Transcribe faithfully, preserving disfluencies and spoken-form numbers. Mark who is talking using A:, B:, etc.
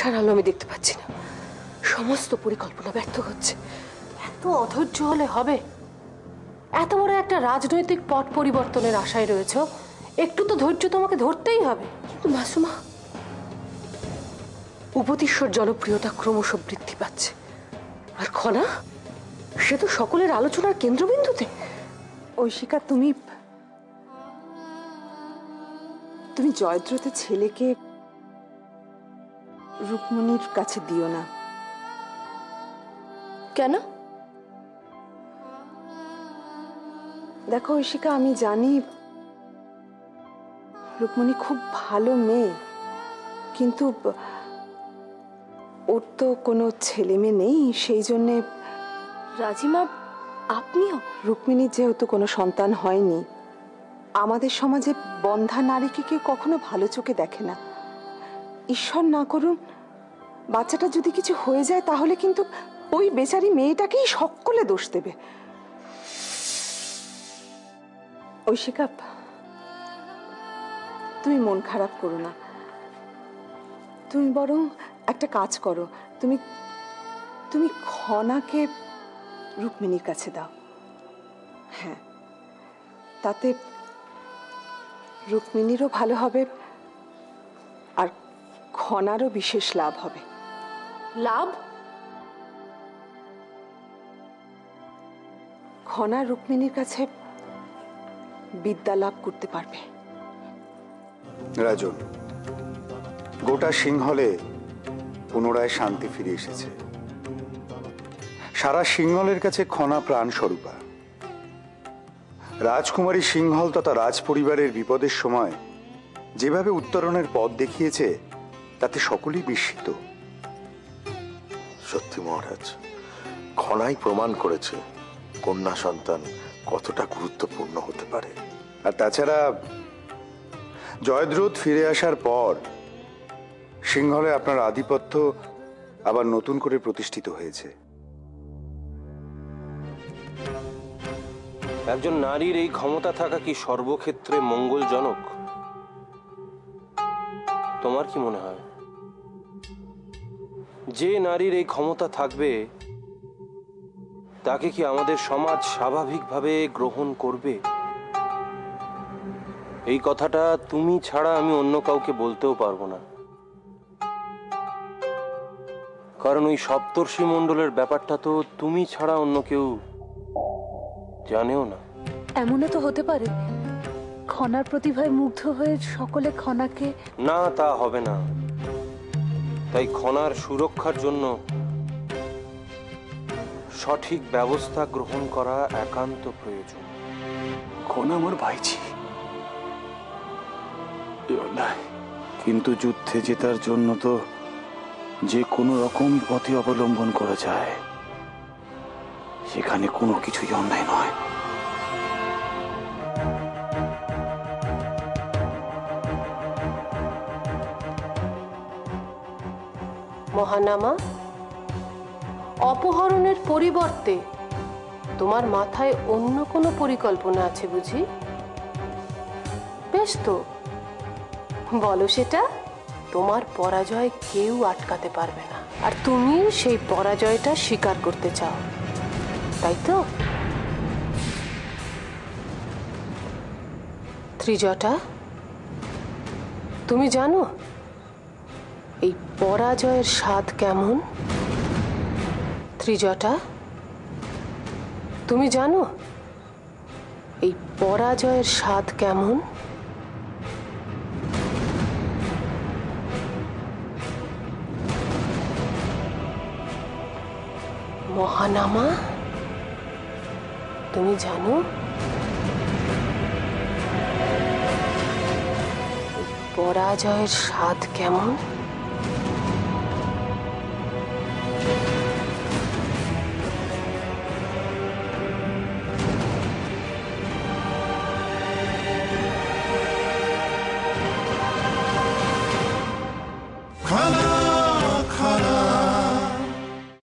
A: আশার আলো আমি দেখতে পাচ্ছি না। সমস্ত পরিকল্পনা ব্যর্থ হচ্ছে। এত অধৈর্য হলে হবে? এত বড় একটা রাজনৈতিক পট পরিবর্তনের আশায় রয়েছে, একটু তো ধৈর্য তোমাকে ধরতেই হবে। কিন্তু মাসুমা, উপদীশ্বর জনপ্রিয়তা ক্রমশ বৃদ্ধি পাচ্ছে, আর খনা সে তো সকলের আলোচনার কেন্দ্রবিন্দুতে।
B: ঐশিকা, তুমি তুমি জয়দ্রথের ছেলেকে রুকমণির কাছে দিও না।
A: কেন?
B: দেখো ঐশিকা, আমি জানি রুকমণি খুব ভালো মেয়ে, কিন্তু ওর তো কোনো ছেলে মেয়ে নেই, সেই জন্যে।
A: রাজিমা, আপনিও?
B: রুক্মিণীর যেহেতু কোনো সন্তান হয়নি, আমাদের সমাজে বন্ধা নারীকে কেউ কখনো ভালো চোখে দেখে না। ঈশ্বর না করুন বাচ্চাটা যদি কিছু হয়ে যায়, তাহলে কিন্তু ওই বেচারি মেয়েটাকেই সকলে দোষ দেবে। ঐশিকা, তুমি মন খারাপ করো না। তুমি বরং একটা কাজ করো, তুমি তুমি খনাকে রুক্মিণীর কাছে দাও। হ্যাঁ, তাতে রুক্মিণীরও ভালো হবে, আর খনারও বিশেষ লাভ হবে।
A: লাভ?
B: খনা রুক্মিণীর কাছে বিদ্যা লাভ করতে পারবে।
C: রাজন, গোটা সিংহলে পুনরায় শান্তি ফিরে এসেছে। সারা সিংহলের কাছে খনা প্রাণ স্বরূপা। রাজকুমারী সিংহল তথা রাজ পরিবারের বিপদের সময় যেভাবে উত্তরণের পথ দেখিয়েছে, তাতে সকলেই বিস্মিত।
D: সত্যি মহারাজ, খনাই প্রমাণ করেছে কন্যা সন্তান কতটা গুরুত্বপূর্ণ হতে পারে।
C: আর তাছাড়া জয়দ্রথ ফিরে আসার পর সিংহলে আপনার আধিপত্য আবার নতুন করে প্রতিষ্ঠিত হয়েছে।
E: একজন নারীর এই ক্ষমতা থাকা কি সর্বক্ষেত্রে মঙ্গলজনক? তোমার কি মনে হয় যে নারীর এই ক্ষমতা থাকবে তাকে কি আমাদের সমাজ স্বাভাবিকভাবে গ্রহণ করবে? এই কথাটা তুমি ছাড়া আমি অন্য কাউকে বলতেও পারবো না, কারণ ওই সপ্তর্ষি মণ্ডলের ব্যাপারটা তো তুমি ছাড়া অন্য কেউ জানেও না।
F: এমনও তো হতে পারে খনার প্রতিভায় মুগ্ধ হয়ে সকলে খনাকে।
E: না, তা হবে না। তাই খনার সুরক্ষার জন্য সঠিক ব্যবস্থা গ্রহণ করা একান্ত প্রয়োজন।
G: খনা আমার ভাইজি, কিন্তু যুদ্ধে জেতার জন্য তো যে কোনো রকম পথে অবলম্বন করা যায়, সেখানে কোনো কিছুই অন্যায় নয়।
A: মহানামা, অপহরণের পরিবর্তে তোমার মাথায় অন্য কোনো পরিকল্পনা আছে বুঝি? বেশ তো, বলো সেটা। তোমার পরাজয় কেউ আটকাতে পারবে না, আর তুমি সেই পরাজয়টা স্বীকার করতে চাও, তাই তো? ত্রিজটা, তুমি জানো এই পরাজয়ের স্বাদ কেমন? ত্রিজটা, তুমি জানো এই পরাজয়ের স্বাদ কেমন? মহানামা, তুমি জানো পরাজয়ের স্বাদ কেমন?